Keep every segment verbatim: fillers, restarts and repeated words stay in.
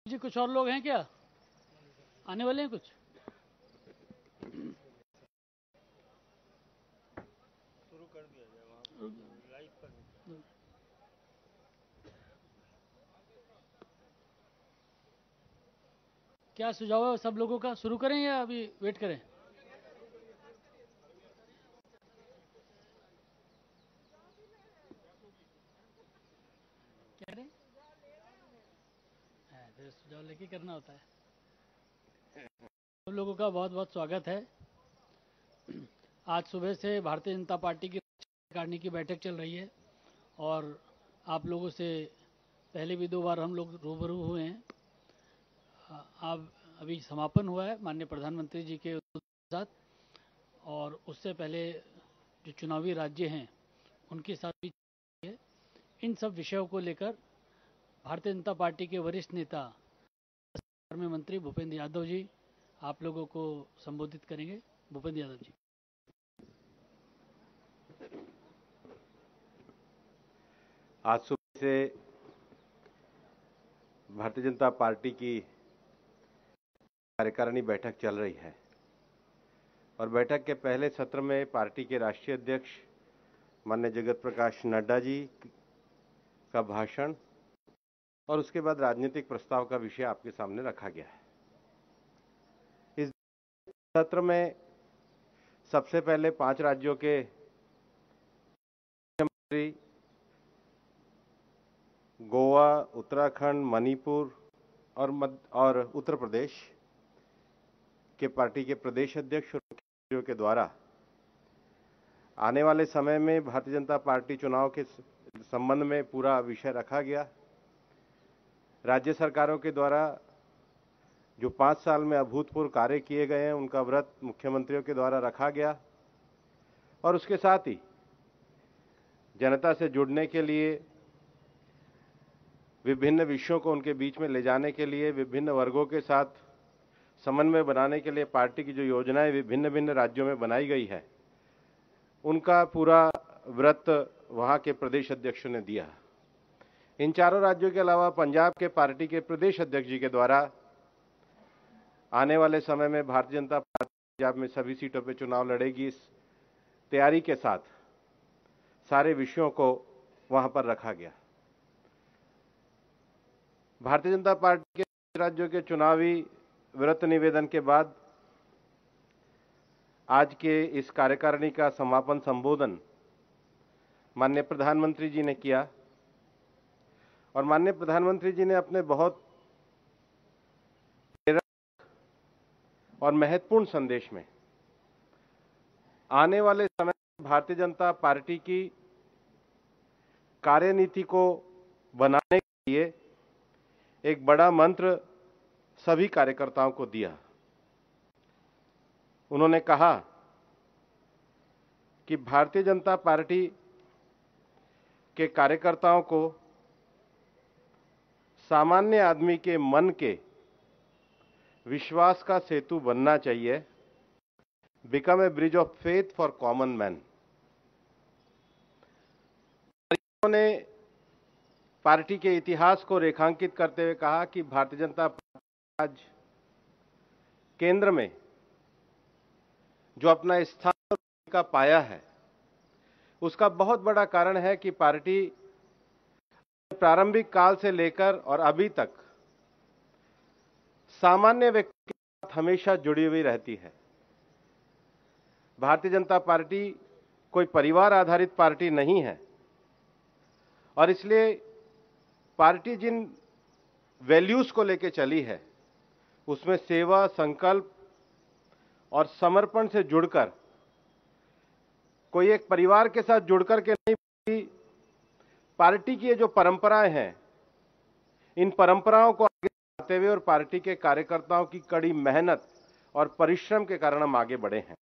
जी कुछ और लोग हैं क्या? आने वाले हैं कुछ? शुरू कर दिया जाए वहाँ लाइव पर। क्या सुझाव है सब लोगों का? शुरू करें या अभी वेट करें? क्या करें? हाँ, तो सुझाव लेके करना होता है। सब लोगों का बहुत बहुत स्वागत है। आज सुबह से भारतीय जनता पार्टी की कार्यकारिणी की बैठक चल रही है और आप लोगों से पहले भी दो बार हम लोग रूबरू हुए हैं। अब अभी समापन हुआ है माननीय प्रधानमंत्री जी के साथ, और उससे पहले जो चुनावी राज्य हैं उनके साथ भी है। इन सब विषयों को लेकर भारतीय जनता पार्टी के वरिष्ठ नेता में मंत्री भूपेंद्र यादव जी आप लोगों को संबोधित करेंगे। भूपेंद्र यादव जी। आज सुबह से भारतीय जनता पार्टी की कार्यकारिणी बैठक चल रही है और बैठक के पहले सत्र में पार्टी के राष्ट्रीय अध्यक्ष माननीय जगत प्रकाश नड्डा जी का भाषण और उसके बाद राजनीतिक प्रस्ताव का विषय आपके सामने रखा गया है। इस सत्र में सबसे पहले पांच राज्यों के मुख्यमंत्री गोवा, उत्तराखंड, मणिपुर और मध्य और उत्तर प्रदेश के पार्टी के प्रदेश अध्यक्ष और मुख्यमंत्रियों के द्वारा आने वाले समय में भारतीय जनता पार्टी चुनाव के संबंध में पूरा विषय रखा गया। राज्य सरकारों के द्वारा जो पांच साल में अभूतपूर्व कार्य किए गए हैं उनका व्रत मुख्यमंत्रियों के द्वारा रखा गया और उसके साथ ही जनता से जुड़ने के लिए, विभिन्न विषयों को उनके बीच में ले जाने के लिए, विभिन्न वर्गों के साथ समन्वय बनाने के लिए पार्टी की जो योजनाएं विभिन्न भिन्न राज्यों में बनाई गई है उनका पूरा व्रत वहां के प्रदेश अध्यक्षों ने दिया। इन चारों राज्यों के अलावा पंजाब के पार्टी के प्रदेश अध्यक्ष जी के द्वारा आने वाले समय में भारतीय जनता पार्टी पंजाब में सभी सीटों पर चुनाव लड़ेगी, इस तैयारी के साथ सारे विषयों को वहां पर रखा गया। भारतीय जनता पार्टी के राज्यों के चुनावी व्रत निवेदन के बाद आज के इस कार्यकारिणी का समापन संबोधन माननीय प्रधानमंत्री जी ने किया और माननीय प्रधानमंत्री जी ने अपने बहुत प्रेरक और महत्वपूर्ण संदेश में आने वाले समय में भारतीय जनता पार्टी की कार्यनीति को बनाने के लिए एक बड़ा मंत्र सभी कार्यकर्ताओं को दिया। उन्होंने कहा कि भारतीय जनता पार्टी के कार्यकर्ताओं को सामान्य आदमी के मन के विश्वास का सेतु बनना चाहिए, become a bridge of faith for common man. उन्होंने पार्टी के इतिहास को रेखांकित करते हुए कहा कि भारतीय जनता पार्टी आज केंद्र में जो अपना स्थान का पाया है उसका बहुत बड़ा कारण है कि पार्टी प्रारंभिक काल से लेकर और अभी तक सामान्य व्यक्ति के साथ हमेशा जुड़ी हुई रहती है। भारतीय जनता पार्टी कोई परिवार आधारित पार्टी नहीं है और इसलिए पार्टी जिन वैल्यूज को लेकर चली है उसमें सेवा, संकल्प और समर्पण से जुड़कर, कोई एक परिवार के साथ जुड़कर के नहीं, पार्टी की ये जो परंपराएं हैं इन परंपराओं को आगे बढ़ाते हुए और पार्टी के कार्यकर्ताओं की कड़ी मेहनत और परिश्रम के कारण हम आगे बढ़े हैं।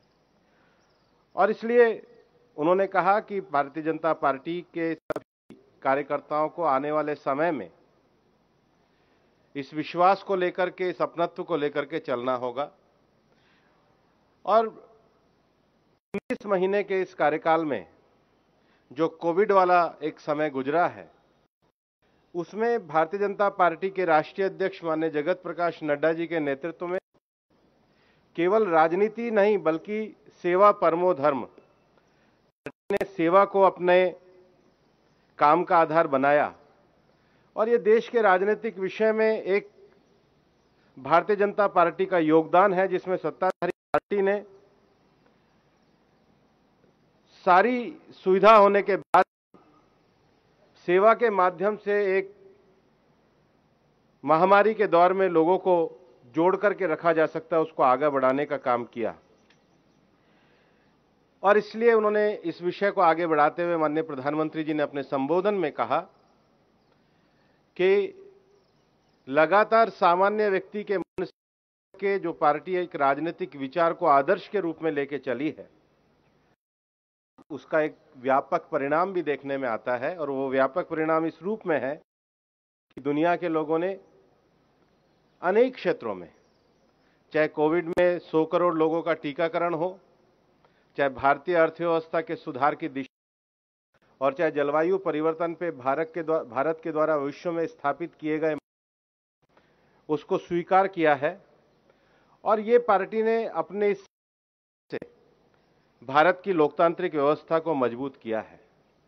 और इसलिए उन्होंने कहा कि भारतीय जनता पार्टी के सभी कार्यकर्ताओं को आने वाले समय में इस विश्वास को लेकर के, इस अपनत्व को लेकर के चलना होगा और उन्नीस महीने के इस कार्यकाल में जो कोविड वाला एक समय गुजरा है उसमें भारतीय जनता पार्टी के राष्ट्रीय अध्यक्ष माननीय जगत प्रकाश नड्डा जी के नेतृत्व में केवल राजनीति नहीं बल्कि सेवा परमो धर्म, ने सेवा को अपने काम का आधार बनाया और ये देश के राजनीतिक विषय में एक भारतीय जनता पार्टी का योगदान है, जिसमें सत्ताधारी पार्टी ने सारी सुविधा होने के बाद सेवा के माध्यम से एक महामारी के दौर में लोगों को जोड़ करके रखा जा सकता है, उसको आगे बढ़ाने का काम किया। और इसलिए उन्होंने इस विषय को आगे बढ़ाते हुए माननीय प्रधानमंत्री जी ने अपने संबोधन में कहा कि लगातार सामान्य व्यक्ति के मन के जो पार्टी एक राजनीतिक विचार को आदर्श के रूप में लेके चली है, उसका एक व्यापक परिणाम भी देखने में आता है। और वो व्यापक परिणाम इस रूप में है कि दुनिया के लोगों ने अनेक क्षेत्रों में, चाहे कोविड में सौ करोड़ लोगों का टीकाकरण हो, चाहे भारतीय अर्थव्यवस्था के सुधार की दिशा और चाहे जलवायु परिवर्तन पे भारत के द्वारा भारत के द्वारा विश्व में स्थापित किए गए, उसको स्वीकार किया है। और ये पार्टी ने अपने इस से भारत की लोकतांत्रिक व्यवस्था को मजबूत किया है।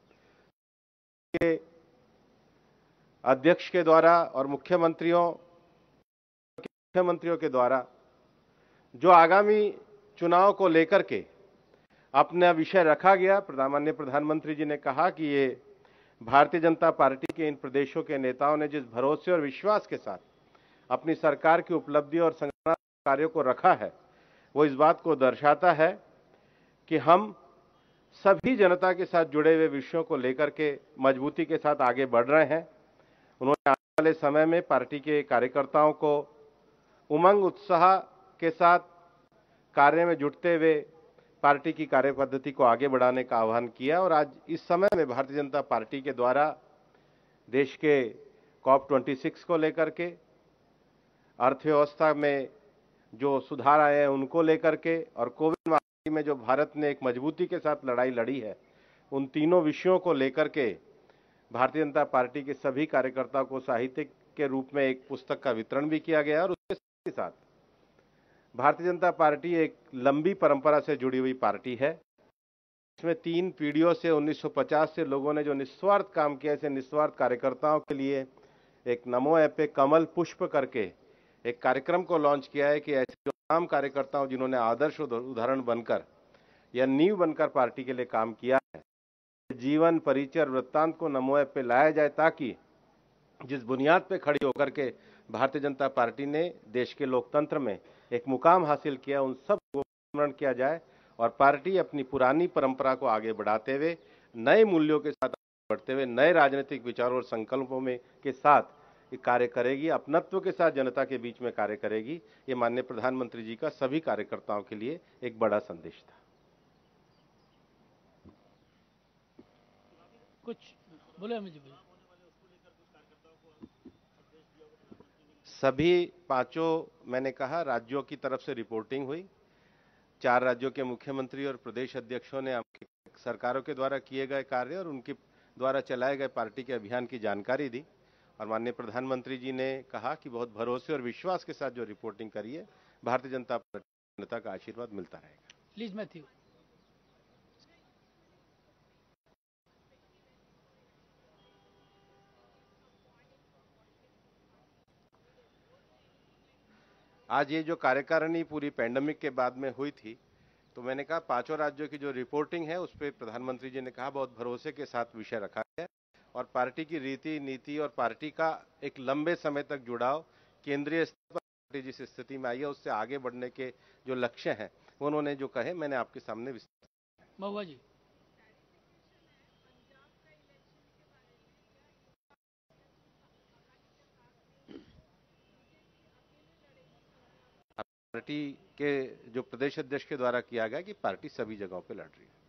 के अध्यक्ष के द्वारा और मुख्यमंत्रियों मुख्यमंत्रियों के द्वारा जो आगामी चुनाव को लेकर के अपना विषय रखा गया, प्रधानमंत्री प्रधानमंत्री जी ने कहा कि ये भारतीय जनता पार्टी के इन प्रदेशों के नेताओं ने जिस भरोसे और विश्वास के साथ अपनी सरकार की उपलब्धि और संगठन कार्यों को रखा है, वो इस बात को दर्शाता है कि हम सभी जनता के साथ जुड़े हुए विषयों को लेकर के मजबूती के साथ आगे बढ़ रहे हैं। उन्होंने आने वाले समय में पार्टी के कार्यकर्ताओं को उमंग उत्साह के साथ कार्य में जुटते हुए पार्टी की कार्य पद्धति को आगे बढ़ाने का आह्वान किया। और आज इस समय में भारतीय जनता पार्टी के द्वारा देश के कॉप छब्बीस को लेकर के, अर्थव्यवस्था में जो सुधार आए हैं उनको लेकर के, और कोविड महामारी में जो भारत ने एक मजबूती के साथ लड़ाई लड़ी है, उन तीनों विषयों को लेकर के भारतीय जनता पार्टी के सभी कार्यकर्ताओं को साहित्य के रूप में एक पुस्तक का वितरण भी किया गया। और उसके साथ ही साथ भारतीय जनता पार्टी एक लंबी परंपरा से जुड़ी हुई पार्टी है। इसमें तीन पीढ़ियों से उन्नीस सौ पचास से लोगों ने जो निस्वार्थ काम किया, ऐसे निस्वार्थ कार्यकर्ताओं के लिए एक नमो ऐप पे कमल पुष्प करके एक कार्यक्रम को लॉन्च किया है कि ऐसे जो तमाम कार्यकर्ताओं जिन्होंने आदर्श उदाहरण बनकर या नींव बनकर पार्टी के लिए काम किया है, जीवन परिचय वृत्तांत को नमो ऐप पे लाया जाए, ताकि जिस बुनियाद पे खड़ी होकर के भारतीय जनता पार्टी ने देश के लोकतंत्र में एक मुकाम हासिल किया, उन सब को स्मरण किया जाए और पार्टी अपनी पुरानी परंपरा को आगे बढ़ाते हुए नए मूल्यों के साथ बढ़ते हुए नए राजनीतिक विचारों और संकल्पों में के साथ कार्य करेगी, अपनत्व के साथ जनता के बीच में कार्य करेगी। ये माननीय प्रधानमंत्री जी का सभी कार्यकर्ताओं के लिए एक बड़ा संदेश था। कुछ बोले अमित जी। सभी पांचों, मैंने कहा, राज्यों की तरफ से रिपोर्टिंग हुई। चार राज्यों के मुख्यमंत्री और प्रदेश अध्यक्षों ने सरकारों के द्वारा किए गए कार्य और उनके द्वारा चलाए गए पार्टी के अभियान की जानकारी दी। और माननीय प्रधानमंत्री जी ने कहा कि बहुत भरोसे और विश्वास के साथ जो रिपोर्टिंग करी है, भारतीय जनता पार्टी जनता का आशीर्वाद मिलता रहेगा। Please Matthew. आज ये जो कार्यकारिणी पूरी पैंडेमिक के बाद में हुई थी, तो मैंने कहा पांचों राज्यों की जो रिपोर्टिंग है उस पर प्रधानमंत्री जी ने कहा बहुत भरोसे के साथ विषय रखा है और पार्टी की रीति नीति और पार्टी का एक लंबे समय तक जुड़ाव केंद्रीय स्तर पर पार्टी जिस स्थिति में आई है उससे आगे बढ़ने के जो लक्ष्य हैं उन्होंने जो कहे मैंने आपके सामने विस्तार। महुआ जी। पार्टी के जो प्रदेश अध्यक्ष के द्वारा किया गया कि पार्टी सभी जगहों पे लड़ रही है।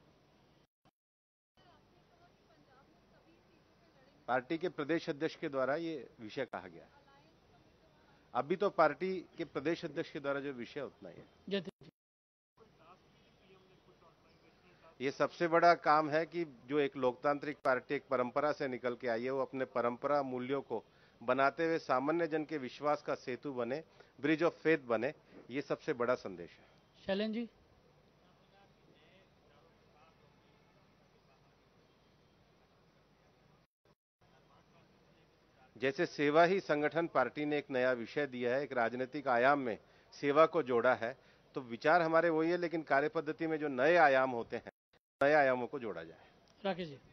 पार्टी के प्रदेश अध्यक्ष के द्वारा ये विषय कहा गया है। अभी तो पार्टी के प्रदेश अध्यक्ष के द्वारा जो विषय उतना ही है। ये सबसे बड़ा काम है कि जो एक लोकतांत्रिक पार्टी एक परंपरा से निकल के आई है, वो अपने परंपरा मूल्यों को बनाते हुए सामान्य जन के विश्वास का सेतु बने, ब्रिज ऑफ फेथ बने। ये सबसे बड़ा संदेश है। शैलेंद्र जी। जैसे सेवा ही संगठन पार्टी ने एक नया विषय दिया है, एक राजनीतिक आयाम में सेवा को जोड़ा है, तो विचार हमारे वही है, लेकिन कार्य पद्धति में जो नए आयाम होते हैं, नए आयामों को जोड़ा जाए। राकेश जी।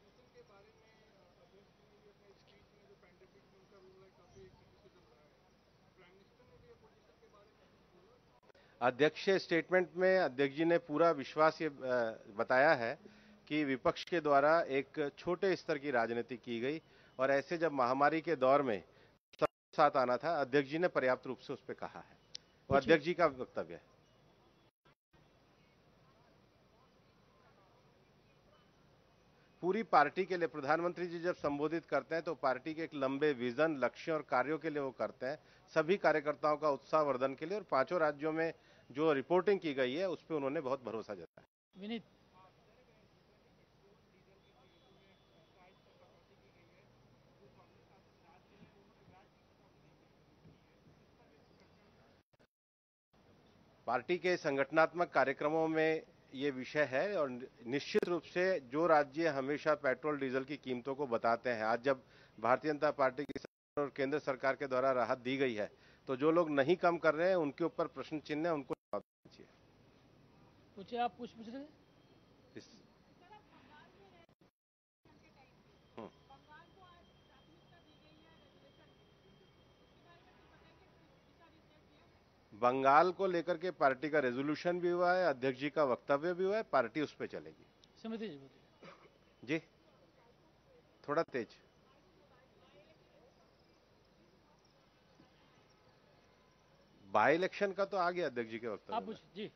अध्यक्ष स्टेटमेंट में अध्यक्ष जी ने पूरा विश्वास ये बताया है कि विपक्ष के द्वारा एक छोटे स्तर की राजनीति की गई, और ऐसे जब महामारी के दौर में सब साथ आना था, अध्यक्ष जी ने पर्याप्त रूप से उस पर कहा है। वो अध्यक्ष जी का वक्तव्य है। पूरी पार्टी के लिए प्रधानमंत्री जी जब संबोधित करते हैं तो पार्टी के एक लंबे विजन, लक्ष्य और कार्यों के लिए वो करते हैं, सभी कार्यकर्ताओं का उत्साह वर्धन के लिए, और पांचों राज्यों में जो रिपोर्टिंग की गई है उस पर उन्होंने बहुत भरोसा जताया। विनीत। पार्टी के संगठनात्मक कार्यक्रमों में ये विषय है, और निश्चित रूप से जो राज्य हमेशा पेट्रोल डीजल की कीमतों को बताते हैं, आज जब भारतीय जनता पार्टी की सरकार और केंद्र सरकार के द्वारा राहत दी गई है, तो जो लोग नहीं कम कर रहे हैं उनके ऊपर प्रश्न चिन्ह है, उनको जवाब दीजिए। पूछिए, आप पूछ पूछ रहे थे? बंगाल को लेकर के पार्टी का रेजोल्यूशन भी हुआ है, अध्यक्ष जी का वक्तव्य भी हुआ है, पार्टी उस पर चलेगी। समिति जी बोलिए। जी थोड़ा तेज। बाई इलेक्शन का तो आ गया अध्यक्ष जी के वक्तव्य आप में। पूछ जी।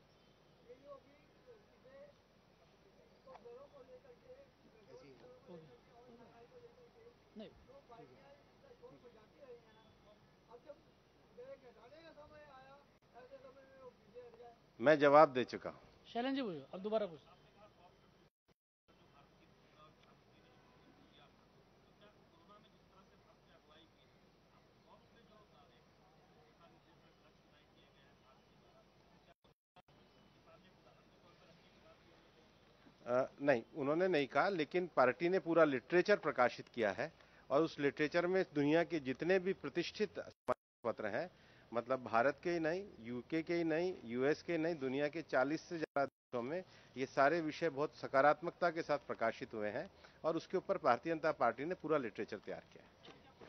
नहीं, मैं जवाब दे चुका हूं। शैलेंद्र जी पूछो, अब दोबारा पूछो। आ, नहीं, उन्होंने नहीं कहा, लेकिन पार्टी ने पूरा लिटरेचर प्रकाशित किया है, और उस लिटरेचर में दुनिया के जितने भी प्रतिष्ठित पत्र हैं, मतलब भारत के ही नहीं, यूके के ही नहीं, यूएस के ही नहीं, दुनिया के चालीस से ज्यादा देशों में ये सारे विषय बहुत सकारात्मकता के साथ प्रकाशित हुए हैं, और उसके ऊपर भारतीय जनता पार्टी ने पूरा लिटरेचर तैयार किया है।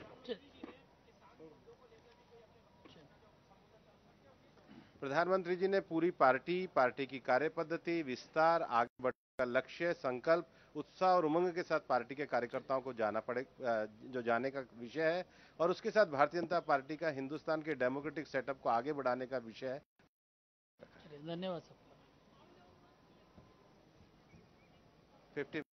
प्रधानमंत्री जी ने पूरी पार्टी, पार्टी की कार्य पद्धति, विस्तार, आगे बढ़ने का लक्ष्य, संकल्प, उत्साह और उमंग के साथ पार्टी के कार्यकर्ताओं को जाना पड़े, जो जाने का विषय है, और उसके साथ भारतीय जनता पार्टी का हिंदुस्तान के डेमोक्रेटिक सेटअप को आगे बढ़ाने का विषय है। धन्यवाद सबका। फिफ्टी